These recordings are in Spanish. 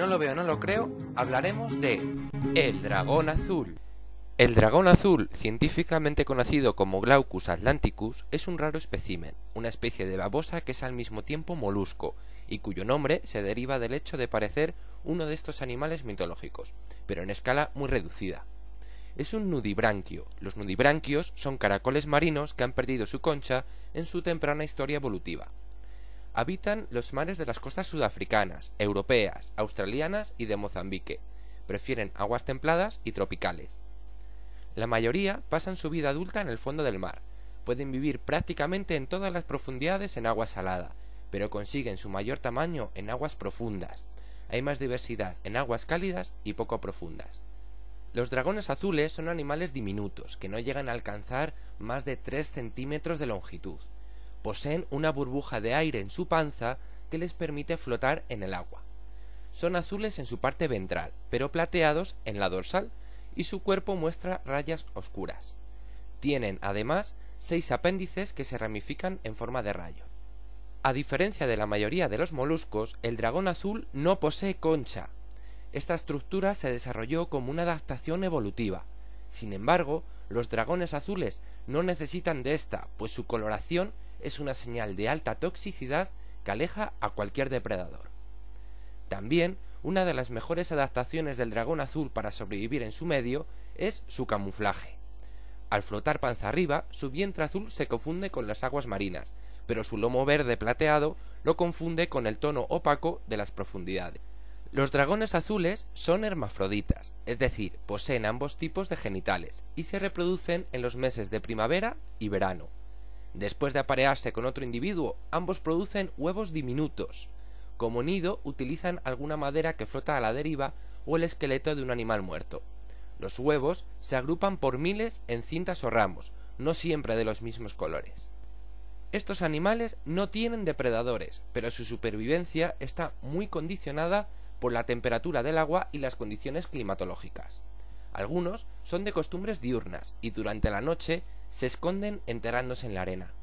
no lo veo, no lo creo, hablaremos de el dragón azul. El dragón azul, científicamente conocido como Glaucus atlanticus, es un raro espécimen, una especie de babosa que es al mismo tiempo molusco, y cuyo nombre se deriva del hecho de parecer uno de estos animales mitológicos, pero en escala muy reducida. Es un nudibranquio. Los nudibranquios son caracoles marinos que han perdido su concha en su temprana historia evolutiva. Habitan los mares de las costas sudafricanas, europeas, australianas y de Mozambique. Prefieren aguas templadas y tropicales. La mayoría pasan su vida adulta en el fondo del mar. Pueden vivir prácticamente en todas las profundidades en agua salada, pero consiguen su mayor tamaño en aguas profundas. Hay más diversidad en aguas cálidas y poco profundas. Los dragones azules son animales diminutos, que no llegan a alcanzar más de 3 centímetros de longitud. Poseen una burbuja de aire en su panza que les permite flotar en el agua. Son azules en su parte ventral, pero plateados en la dorsal, y su cuerpo muestra rayas oscuras. Tienen, además, 6 apéndices que se ramifican en forma de rayo. A diferencia de la mayoría de los moluscos, el dragón azul no posee concha. Esta estructura se desarrolló como una adaptación evolutiva. Sin embargo, los dragones azules no necesitan de esta, pues su coloración es una señal de alta toxicidad que aleja a cualquier depredador. También, una de las mejores adaptaciones del dragón azul para sobrevivir en su medio es su camuflaje. Al flotar panza arriba, su vientre azul se confunde con las aguas marinas, pero su lomo verde plateado lo confunde con el tono opaco de las profundidades. Los dragones azules son hermafroditas, es decir, poseen ambos tipos de genitales y se reproducen en los meses de primavera y verano. Después de aparearse con otro individuo, ambos producen huevos diminutos. Como nido utilizan alguna madera que flota a la deriva o el esqueleto de un animal muerto. Los huevos se agrupan por miles en cintas o ramos, no siempre de los mismos colores. Estos animales no tienen depredadores, pero su supervivencia está muy condicionada por la temperatura del agua y las condiciones climatológicas. Algunos son de costumbres diurnas y durante la noche se esconden enterrándose en la arena.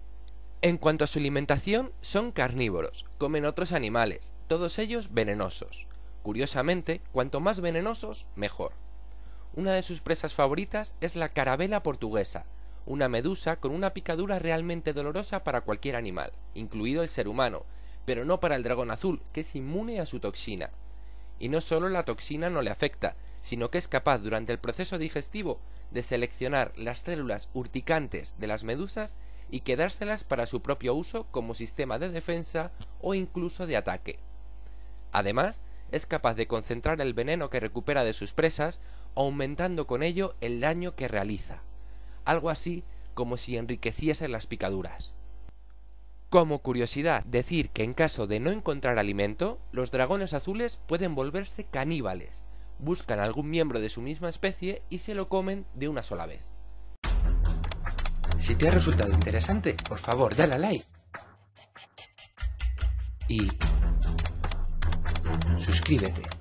En cuanto a su alimentación, son carnívoros, comen otros animales, todos ellos venenosos. Curiosamente, cuanto más venenosos, mejor. Una de sus presas favoritas es la carabela portuguesa, una medusa con una picadura realmente dolorosa para cualquier animal, incluido el ser humano, pero no para el dragón azul, que es inmune a su toxina. Y no solo la toxina no le afecta, sino que es capaz durante el proceso digestivo de seleccionar las células urticantes de las medusas y quedárselas para su propio uso como sistema de defensa o incluso de ataque. Además, es capaz de concentrar el veneno que recupera de sus presas, aumentando con ello el daño que realiza. Algo así como si enriqueciese las picaduras. Como curiosidad, decir que en caso de no encontrar alimento, los dragones azules pueden volverse caníbales. Buscan a algún miembro de su misma especie y se lo comen de una sola vez. Si te ha resultado interesante, por favor, dale a like. Y suscríbete.